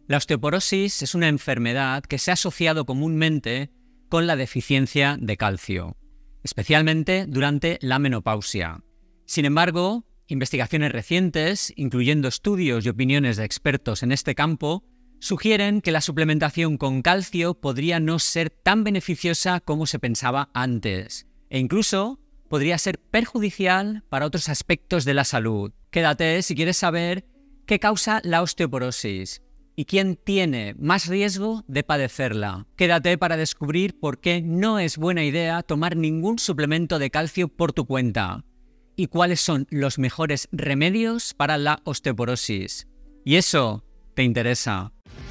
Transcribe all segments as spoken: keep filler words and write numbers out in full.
La osteoporosis es una enfermedad que se ha asociado comúnmente con la deficiencia de calcio, especialmente durante la menopausia. Sin embargo, investigaciones recientes, incluyendo estudios y opiniones de expertos en este campo, sugieren que la suplementación con calcio podría no ser tan beneficiosa como se pensaba antes, e incluso podría ser perjudicial para otros aspectos de la salud. Quédate si quieres saber qué causa la osteoporosis y quién tiene más riesgo de padecerla. Quédate para descubrir por qué no es buena idea tomar ningún suplemento de calcio por tu cuenta y cuáles son los mejores remedios para la osteoporosis. Y eso te interesa.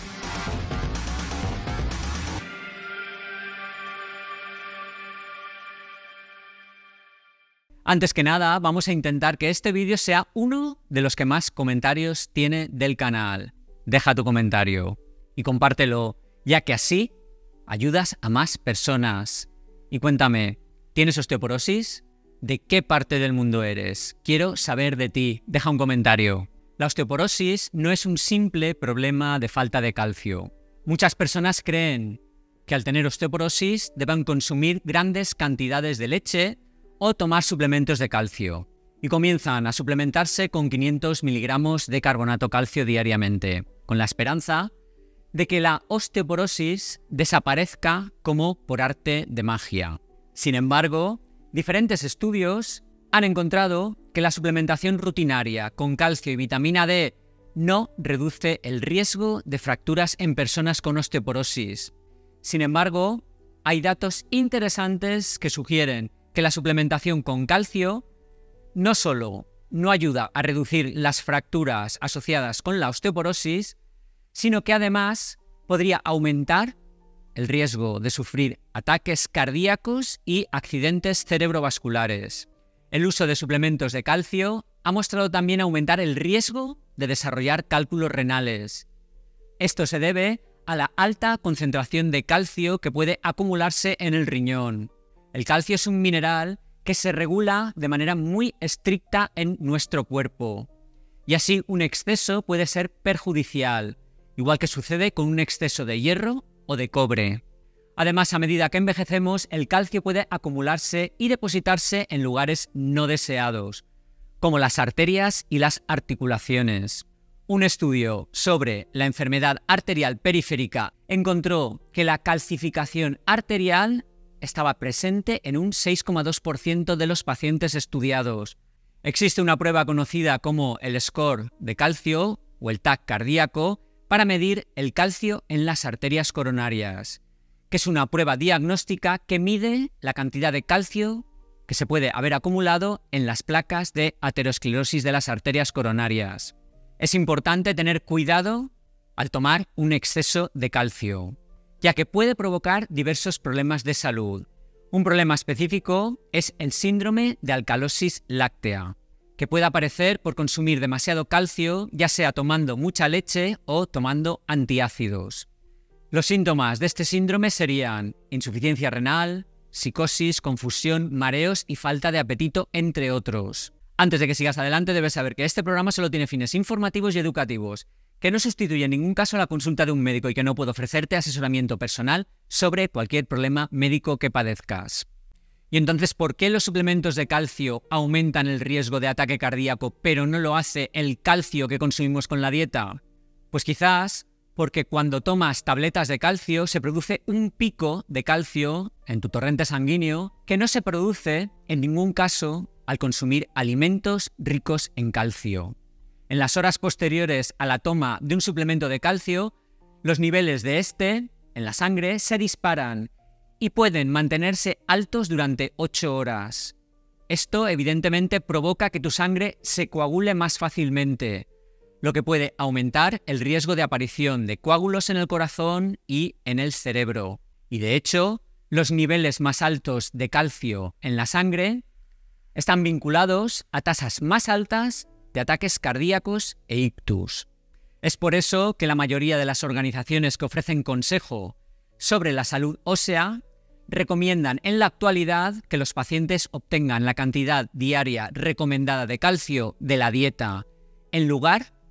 Antes que nada, vamos a intentar que este vídeo sea uno de los que más comentarios tiene del canal. Deja tu comentario y compártelo, ya que así ayudas a más personas. Y cuéntame, ¿tienes osteoporosis? ¿De qué parte del mundo eres? Quiero saber de ti. Deja un comentario. La osteoporosis no es un simple problema de falta de calcio. Muchas personas creen que al tener osteoporosis deben consumir grandes cantidades de leche o tomar suplementos de calcio, y comienzan a suplementarse con quinientos miligramos de carbonato calcio diariamente, con la esperanza de que la osteoporosis desaparezca como por arte de magia. Sin embargo, diferentes estudios han encontrado que la suplementación rutinaria con calcio y vitamina D no reduce el riesgo de fracturas en personas con osteoporosis. Sin embargo, hay datos interesantes que sugieren que la suplementación con calcio no solo no ayuda a reducir las fracturas asociadas con la osteoporosis, sino que además podría aumentar el riesgo de sufrir ataques cardíacos y accidentes cerebrovasculares. El uso de suplementos de calcio ha mostrado también aumentar el riesgo de desarrollar cálculos renales. Esto se debe a la alta concentración de calcio que puede acumularse en el riñón. El calcio es un mineral que se regula de manera muy estricta en nuestro cuerpo, y así un exceso puede ser perjudicial, igual que sucede con un exceso de hierro o de cobre. Además, a medida que envejecemos, el calcio puede acumularse y depositarse en lugares no deseados, como las arterias y las articulaciones. Un estudio sobre la enfermedad arterial periférica encontró que la calcificación arterial estaba presente en un seis coma dos por ciento de los pacientes estudiados. Existe una prueba conocida como el score de calcio o el T A C cardíaco para medir el calcio en las arterias coronarias, que es una prueba diagnóstica que mide la cantidad de calcio que se puede haber acumulado en las placas de aterosclerosis de las arterias coronarias. Es importante tener cuidado al tomar un exceso de calcio, ya que puede provocar diversos problemas de salud. Un problema específico es el síndrome de alcalosis láctea, que puede aparecer por consumir demasiado calcio, ya sea tomando mucha leche o tomando antiácidos. Los síntomas de este síndrome serían insuficiencia renal, psicosis, confusión, mareos y falta de apetito, entre otros. Antes de que sigas adelante, debes saber que este programa solo tiene fines informativos y educativos, que no sustituye en ningún caso la consulta de un médico y que no puede ofrecerte asesoramiento personal sobre cualquier problema médico que padezcas. Y entonces, ¿por qué los suplementos de calcio aumentan el riesgo de ataque cardíaco, pero no lo hace el calcio que consumimos con la dieta? Pues quizás porque cuando tomas tabletas de calcio se produce un pico de calcio en tu torrente sanguíneo que no se produce en ningún caso al consumir alimentos ricos en calcio. En las horas posteriores a la toma de un suplemento de calcio, los niveles de este en la sangre se disparan y pueden mantenerse altos durante ocho horas. Esto evidentemente provoca que tu sangre se coagule más fácilmente, lo que puede aumentar el riesgo de aparición de coágulos en el corazón y en el cerebro. Y de hecho, los niveles más altos de calcio en la sangre están vinculados a tasas más altas de ataques cardíacos e ictus. Es por eso que la mayoría de las organizaciones que ofrecen consejo sobre la salud ósea recomiendan en la actualidad que los pacientes obtengan la cantidad diaria recomendada de calcio de la dieta, en lugar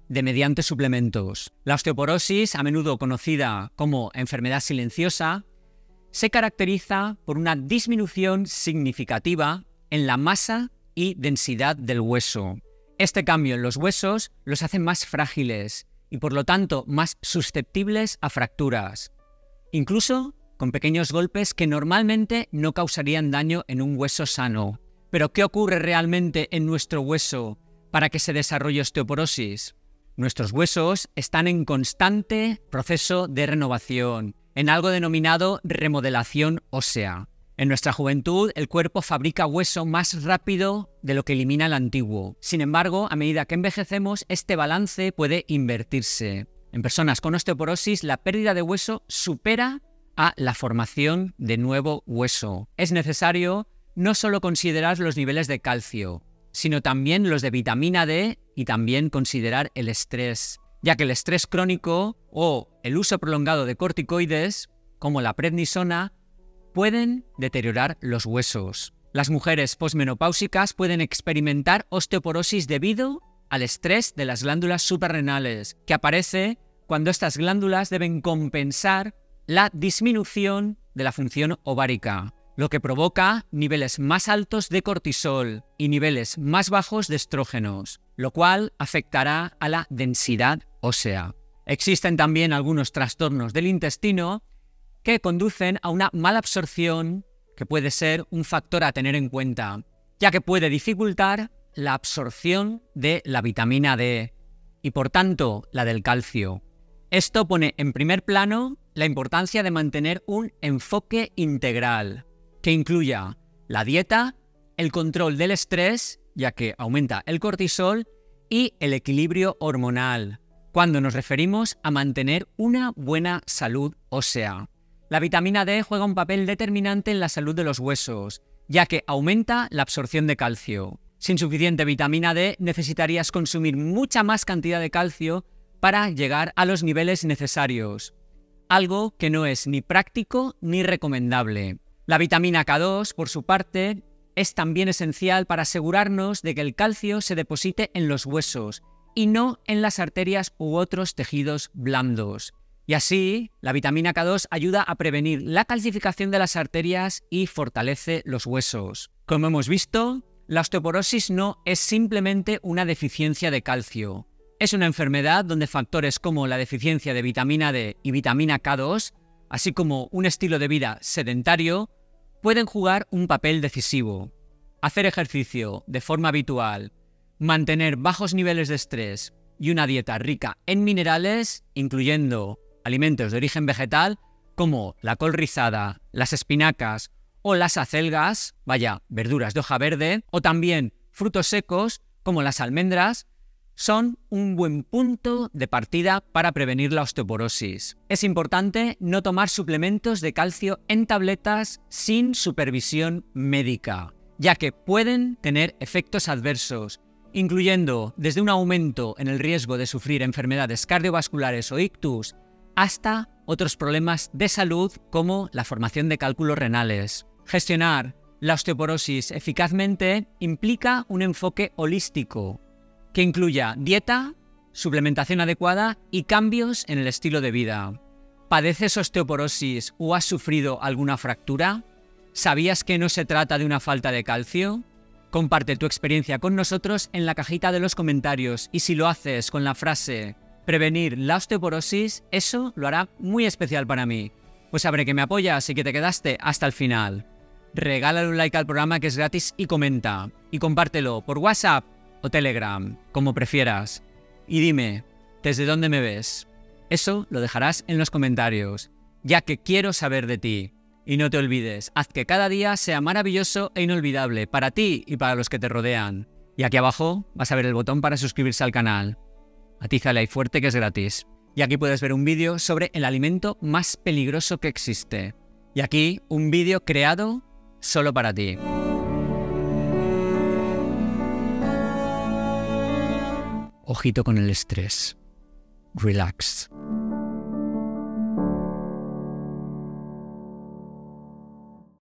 de mediante suplementos. La osteoporosis, a menudo conocida como enfermedad silenciosa, se caracteriza por una disminución significativa en la masa y densidad del hueso. Este cambio en los huesos los hace más frágiles y por lo tanto más susceptibles a fracturas, incluso con pequeños golpes que normalmente no causarían daño en un hueso sano. Pero ¿qué ocurre realmente en nuestro hueso para que se desarrolle osteoporosis? Nuestros huesos están en constante proceso de renovación, en algo denominado remodelación ósea. En nuestra juventud, el cuerpo fabrica hueso más rápido de lo que elimina el antiguo. Sin embargo, a medida que envejecemos, este balance puede invertirse. En personas con osteoporosis, la pérdida de hueso supera a la formación de nuevo hueso. Es necesario no solo considerar los niveles de calcio, sino también los de vitamina D y también considerar el estrés, ya que el estrés crónico o el uso prolongado de corticoides, como la prednisona, pueden deteriorar los huesos. Las mujeres posmenopáusicas pueden experimentar osteoporosis debido al estrés de las glándulas suprarrenales, que aparece cuando estas glándulas deben compensar la disminución de la función ovárica, lo que provoca niveles más altos de cortisol y niveles más bajos de estrógenos, lo cual afectará a la densidad ósea. Existen también algunos trastornos del intestino que conducen a una mala absorción, que puede ser un factor a tener en cuenta, ya que puede dificultar la absorción de la vitamina D y por tanto la del calcio. Esto pone en primer plano la importancia de mantener un enfoque integral, que incluya la dieta, el control del estrés, ya que aumenta el cortisol, y el equilibrio hormonal, cuando nos referimos a mantener una buena salud ósea. La vitamina D juega un papel determinante en la salud de los huesos, ya que aumenta la absorción de calcio. Sin suficiente vitamina D necesitarías consumir mucha más cantidad de calcio para llegar a los niveles necesarios, algo que no es ni práctico ni recomendable. La vitamina K dos, por su parte, es también esencial para asegurarnos de que el calcio se deposite en los huesos y no en las arterias u otros tejidos blandos. Y así, la vitamina K dos ayuda a prevenir la calcificación de las arterias y fortalece los huesos. Como hemos visto, la osteoporosis no es simplemente una deficiencia de calcio. Es una enfermedad donde factores como la deficiencia de vitamina D y vitamina K dos, así como un estilo de vida sedentario, pueden jugar un papel decisivo. Hacer ejercicio de forma habitual, mantener bajos niveles de estrés y una dieta rica en minerales, incluyendo alimentos de origen vegetal como la col rizada, las espinacas o las acelgas, vaya, verduras de hoja verde, o también frutos secos como las almendras, son un buen punto de partida para prevenir la osteoporosis. Es importante no tomar suplementos de calcio en tabletas sin supervisión médica, ya que pueden tener efectos adversos, incluyendo desde un aumento en el riesgo de sufrir enfermedades cardiovasculares o ictus, hasta otros problemas de salud como la formación de cálculos renales. Gestionar la osteoporosis eficazmente implica un enfoque holístico que incluya dieta, suplementación adecuada y cambios en el estilo de vida. ¿Padeces osteoporosis o has sufrido alguna fractura? ¿Sabías que no se trata de una falta de calcio? Comparte tu experiencia con nosotros en la cajita de los comentarios y si lo haces con la frase prevenir la osteoporosis, eso lo hará muy especial para mí, pues sabré que me apoyas y que te quedaste hasta el final. Regálale un like al programa, que es gratis, y comenta, y compártelo por WhatsApp o Telegram, como prefieras. Y dime, ¿desde dónde me ves? Eso lo dejarás en los comentarios, ya que quiero saber de ti. Y no te olvides, haz que cada día sea maravilloso e inolvidable para ti y para los que te rodean. Y aquí abajo vas a ver el botón para suscribirse al canal. Atízale ahí fuerte, que es gratis. Y aquí puedes ver un vídeo sobre el alimento más peligroso que existe. Y aquí un vídeo creado solo para ti. Ojito con el estrés. Relax.